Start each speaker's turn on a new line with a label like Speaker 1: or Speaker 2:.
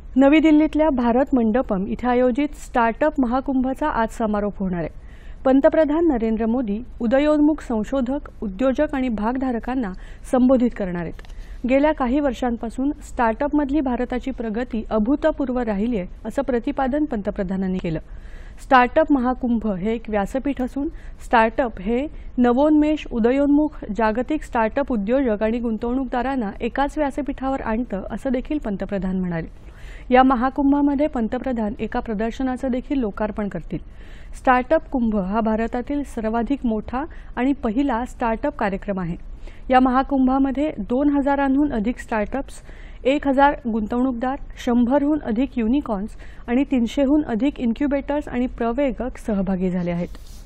Speaker 1: नवी दिल्लीतल्या भारत मंडपम इथे आयोजित स्टार्टअप महाकुंभचा आज समारोप होणार आहे। पंतप्रधान नरेंद्र मोदी उदयोन्मुख संशोधक, उद्योजक आणि भागधारकांना संबोधित करणार आहेत। गेल्या काही वर्षांपासून स्टार्टअपमधली भारताची प्रगती अभूतपूर्व राहिली आहे असं प्रतिपादन पंतप्रधानांनी केलं। स्टार्टअप महाकुंभ हे एक व्यासपीठ असून स्टार्टअप हे नवोन्मेष, उदयोन्मुख, जागतिक स्टार्टअप उद्योजक आणि गुंतवणूकदारांना एकाच व्यासपीठावर आणतं असं देखील पंतप्रधान म्हणाले। या महाकुंभामध्ये पंतप्रधान एका प्रदर्शनाचं देखील लोकार्पण करतील। स्टार्टअप कुंभ हा भारतातील सर्वाधिक मोठा आणि पहिला स्टार्टअप कार्यक्रम आहे। या महाकुंभामध्ये 2000हून अधिक स्टार्टअप्स, 1000 गुंतवणूकदार, 100हून अधिक युनिकॉर्न्स आणि 300हून अधिक इन्क्युबेटर्स आणि प्रवेगक सहभागी झाले आहेत।